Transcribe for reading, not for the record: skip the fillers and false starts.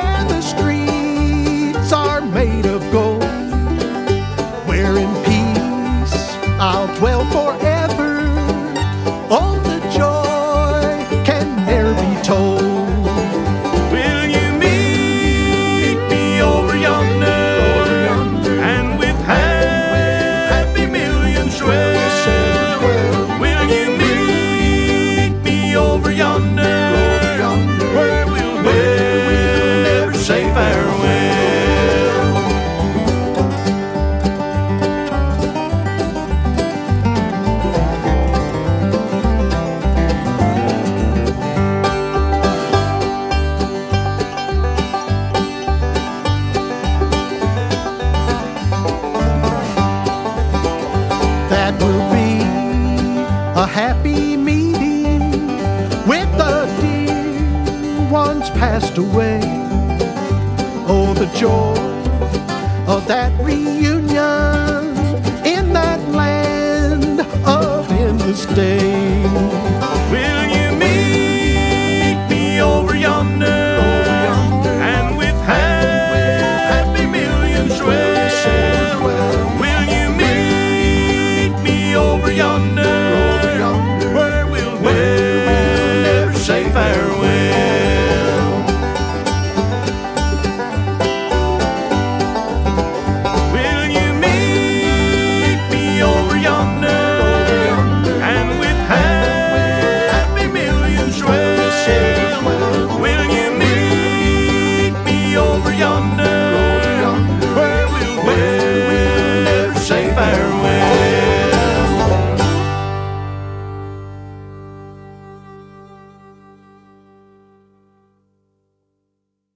where the streets are made of gold, where in peace I'll dwell forever. Oh, the joy can ne'er be told. Will you meet me over yonder, and with happy millions swell? Will you meet me over yonder, where we'll never say farewell? That will be a happy meeting with the dear ones passed away. Oh, the joy of that reunion in that land of endless day.